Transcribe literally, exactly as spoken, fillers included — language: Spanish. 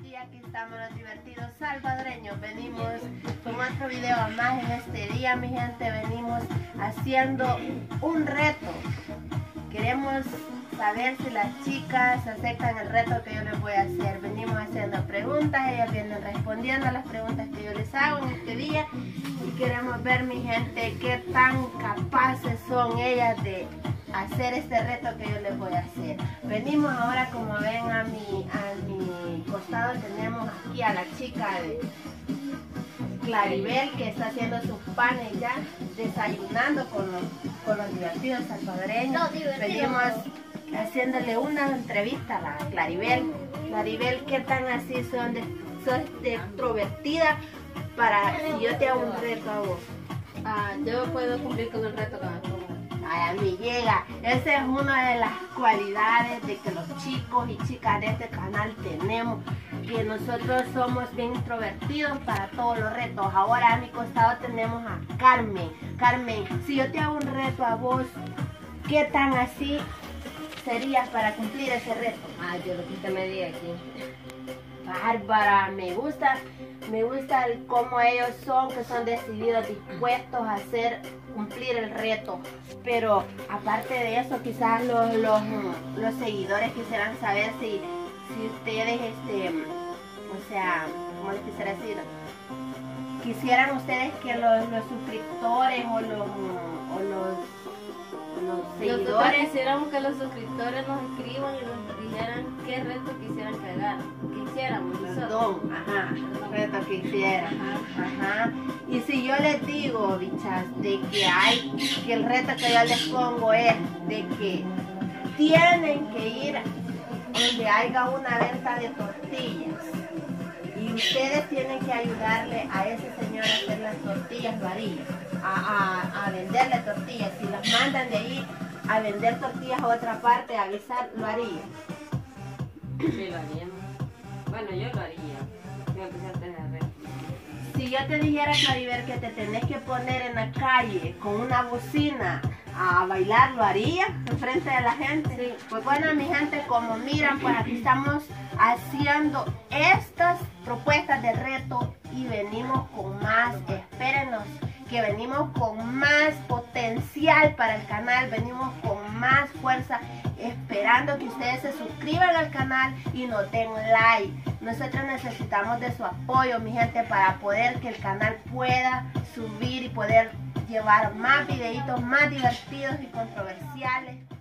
Y aquí estamos los divertidos salvadoreños. Venimos con otro video más en este día, mi gente. Venimos haciendo un reto. Queremos saber si las chicas aceptan el reto que yo les voy a hacer. Venimos haciendo preguntas, ellas vienen respondiendo a las preguntas que yo les hago en este día. Y queremos ver, mi gente, qué tan capaces son ellas de hacer este reto que yo les voy a hacer. Venimos ahora, como ven, a mi, a mi costado tenemos aquí a la chica de Claribel, que está haciendo sus panes ya, desayunando con los, con los divertidos salvadoreños. No, divertido. Venimos haciéndole una entrevista a la Claribel. Claribel, ¿qué tan así son de, sos de extrovertida para si yo te hago un reto a vos? Ah, yo puedo cumplir con el reto que me pongo. Ay, a mí llega. Esa es una de las cualidades de que los chicos y chicas de este canal tenemos, que nosotros somos bien introvertidos para todos los retos. Ahora a mi costado tenemos a Carmen. Carmen, si yo te hago un reto a vos, ¿qué tan así serías para cumplir ese reto? Ah, yo lo que usted me diga aquí. Bárbara, me gusta, me gusta el cómo ellos son, que son decididos, dispuestos a hacer, cumplir el reto. Pero aparte de eso, quizás los, los, los seguidores quisieran saber si, si ustedes, este, o sea, ¿cómo les quisiera decir? Quisieran ustedes que los, los suscriptores o los, o los, los seguidores... Nosotros quisiéramos que los suscriptores nos escriban y nos dijeran qué reto quisieran que hagamos. Quisiéramos nosotros. Perdón, ajá, reto que hicieran. Ajá. Y si yo les digo, bichas, de que hay, que el reto que yo les pongo es de que tienen que ir donde haya una venta de tortillas y ustedes tienen que ayudarle a ese señor a hacer las tortillas, lo haría, a, a, a venderle tortillas. Si las mandan de ahí a vender tortillas a otra parte, a avisar, lo haría. Sí, lo haríamos. Bueno, yo lo haría. Yo empecé a tener reto. Si yo te dijera, Claribel, que te tenés que poner en la calle con una bocina a bailar, ¿lo haría enfrente de la gente? Sí. Pues bueno, mi gente, como miran, pues aquí estamos haciendo estas propuestas de reto y venimos con más. Espérenos, que venimos con más potencial para el canal, venimos con más fuerza, esperando que ustedes se suscriban al canal y nos den like. Nosotros necesitamos de su apoyo, mi gente, para poder que el canal pueda subir y poder llevar más videitos más divertidos y controversiales.